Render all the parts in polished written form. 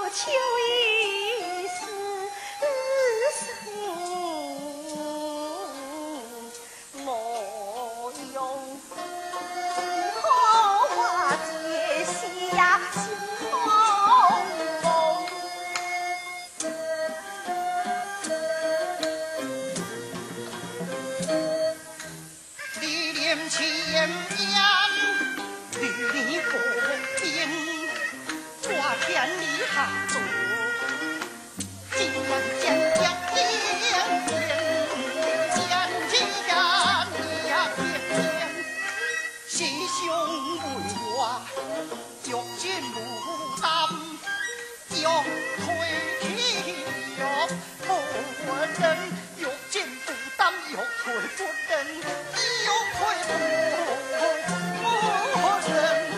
秋意似水，莫用桃花结下心风风。 历练千年，与你不平，抓天理下做，今晚见将天天，见家娘天，心胸为我，脚尖牡丹，腰腿跳不人，腰间不担，腰腿不人，腰腿不人。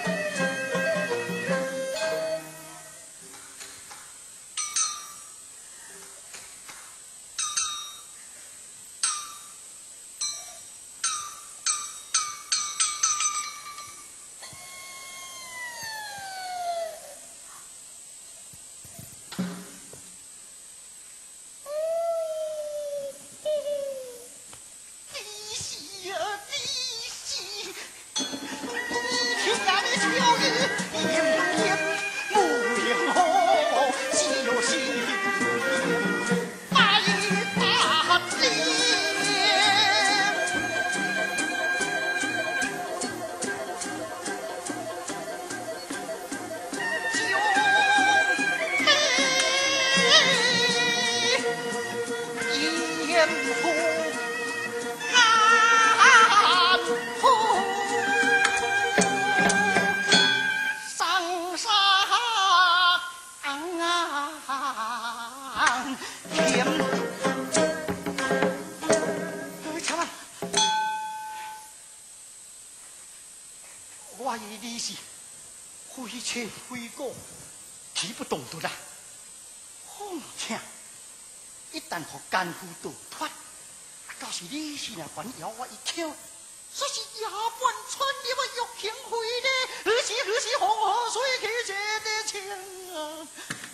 我以你是非切非果，提不动的啦。况且一旦和奸夫逃脱，到时你是若管咬我一口，说是牙关穿你我玉情灰呢，何时红河水去这的情啊！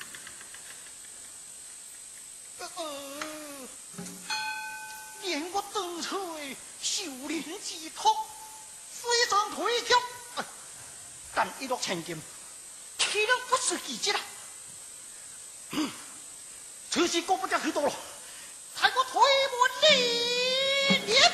连我当初的修炼之痛，虽然退却，但一落千金，岂能不是奇迹啊！此事过不了许多了，太过推磨历练。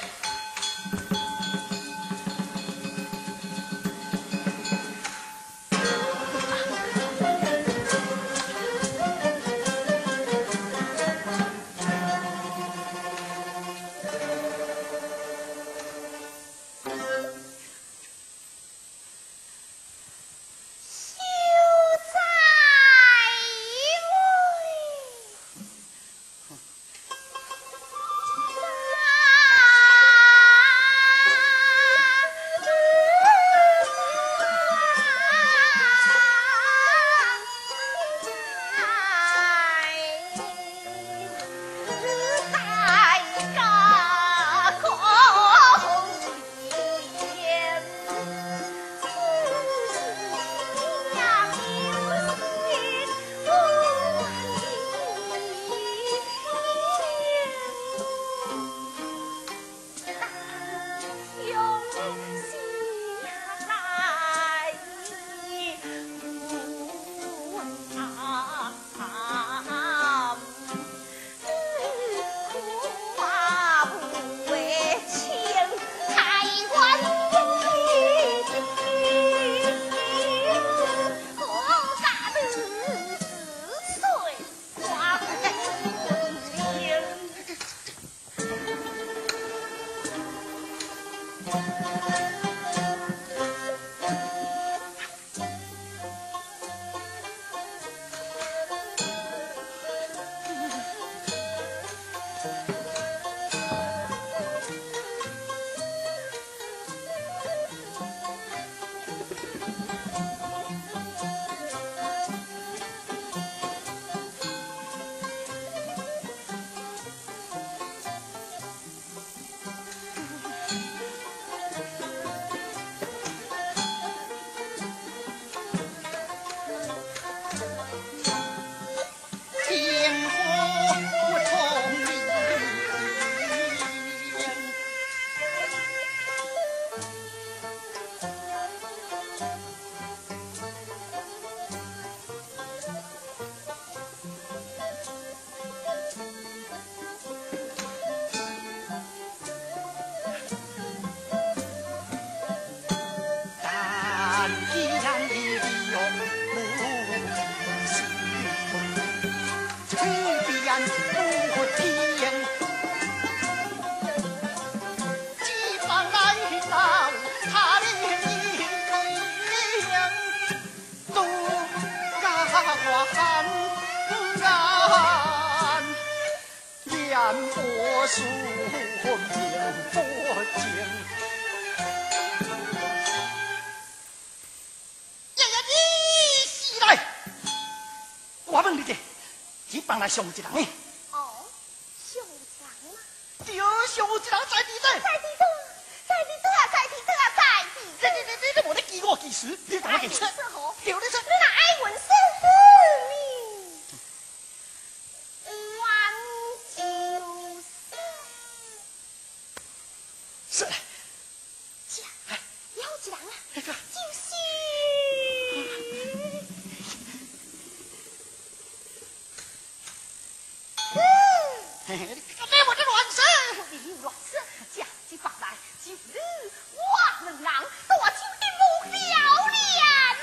然既然你有不行，去便不听，既放来到他的一都干干，言不数言不尽。我问你的，你帮来上一人呢？ 哦，上一人吗？ 对，上一人在地底。 在地多，在地多啊，在地多啊，在地多。 你无咧记我记事，你同我记出。对，你出。 你那爱文生你，冤就是。 是。 是啊，有一人啊， 那个。 就是。 嘿嘿，你我这乱说！ 你乱说，将其放来，就是我两人大酒的目标了。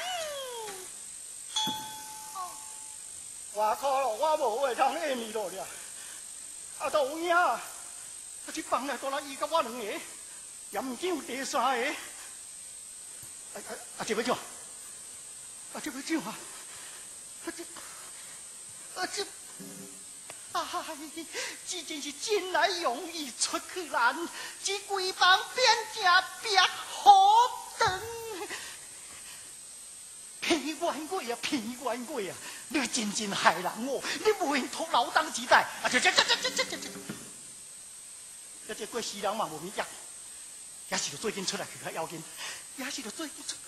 哦， 我靠，我无话通下面落了。啊，都有影，啊，这放来多啦，伊甲我两个，也唔见有第三个。这要怎？这要怎啊？这。哎，这真是真来容易出去难，这规帮变正别好长，骗冤鬼啊，骗冤鬼啊！你真害人哦！你无缘托老当之代，这过世人嘛无物件，也是着最近出来去较要紧，也是着最近出。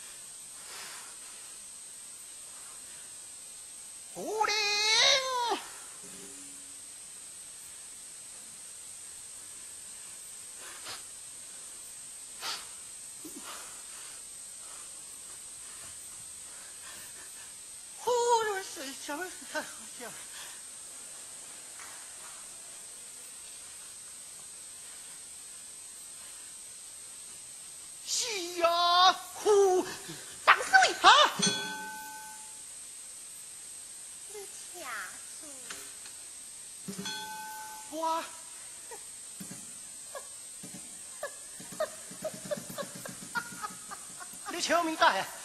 胡林。什么太好笑了？是呀，呼， 当水啊！ 你掐住。 我。你笑咪大呀？